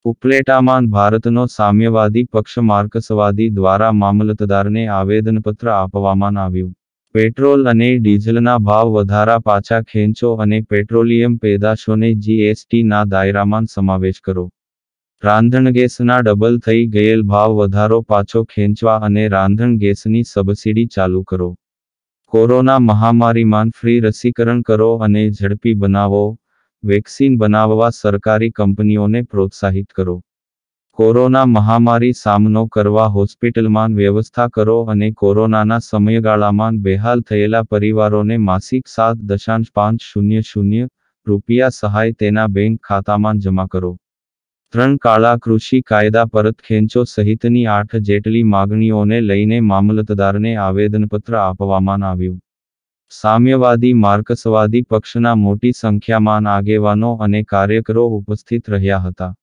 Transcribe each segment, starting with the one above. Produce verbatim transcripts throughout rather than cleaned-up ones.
ઉપલેટામાં ભારતનો સામ્યવાદી પક્ષ માર્ક્સવાદી દ્વારા મામલતદારને આવેદનપત્ર આપવામાં આવ્યું. પેટ્રોલ અને ડીઝલના ભાવ વધારા પાછા ખેંચો અને પેટ્રોલિયમ પેદાશોને જીએસટી ના દાયરામાં સમાવેશ કરો. રાંધણગેસના ડબલ થઈ ગયેલ ભાવ વધારો પાછો ખેંચવા અને રાંધણ ગેસની સબસિડી ચાલુ કરો. કોરોના મહામારીમાં ફ્રી રસીકરણ કરો અને ઝડપી બનાવો. વેક્સિન બનાવવા સરકારી કંપનીઓને પ્રોત્સાહિત કરો. કોરોના મહામારી સામનો કરવા હોસ્પિટલમાં વ્યવસ્થા કરો અને કોરોનાના સમયગાળામાં બેહાલ થયેલા પરિવારોને માસિક સાત દશાંશ પાંચ શૂન્ય શૂન્ય રૂપિયા સહાય તેના બેંક ખાતામાં જમા કરો. ત્રણ કાળા કૃષિ કાયદા પરત ખેંચો સહિતની આઠ જેટલી માગણીઓને લઈને મામલતદારને આવેદનપત્ર આપવામાં આવ્યું. સામ્યવાદી માર્ક્સવાદી પક્ષના મોટી સંખ્યામાં આગેવાનો અને કાર્યકરો ઉપસ્થિત રહ્યા હતા.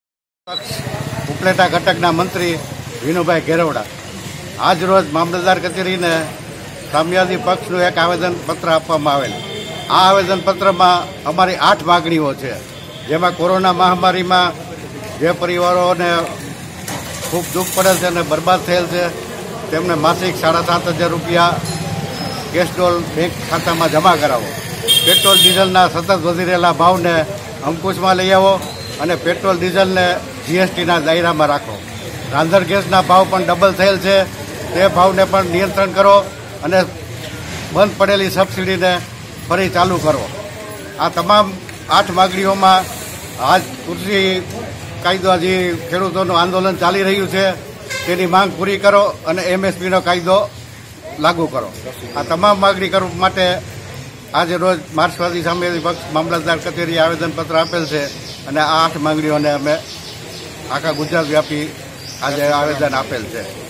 ઉપલેટા ઘટકના મંત્રી વિનુભાઈ ગેરવડા આજ રોજ મામલતદાર કચેરીને સામ્યવાદી પક્ષનું એક આવેદનપત્ર આપવામાં આવેલ. આ આવેદનપત્રમાં અમારી આઠ માગણીઓ છે, જેમાં કોરોના મહામારીમાં જે પરિવારોને ખૂબ દુઃખ પડેલ છે અને બરબાદ થયેલ છે તેમને માસિક સાડા સાત હજાર રૂપિયા કેશડોલ બેંક ખાતામાં જમા કરાવો. પેટ્રોલ ડીઝલના સતત વધી રહેલા ભાવને અંકુશમાં લઈ આવો અને પેટ્રોલ ડીઝલને જીએસટીના દાયરામાં રાખો. રાંધણ ગેસના ભાવ પણ ડબલ થયેલ છે, તે ભાવને પણ નિયંત્રણ કરો અને બંધ પડેલી સબસિડીને ફરી ચાલુ કરો. આ તમામ આઠ માગણીઓમાં આજ કૃષિ કાયદો જે ખેડૂતોનું આંદોલન ચાલી રહ્યું છે તેની માંગ પૂરી કરો અને એમએસપીનો કાયદો લાગુ કરો. આ તમામ માગણી કરવા માટે આજે રોજ માર્ક્સવાદી સામ્યવાદી પક્ષ મામલતદાર કચેરીએ આવેદનપત્ર આપેલ છે અને આ આઠ માંગણીઓને અમે આખા ગુજરાત વ્યાપી આજે આવેદન આપેલ છે.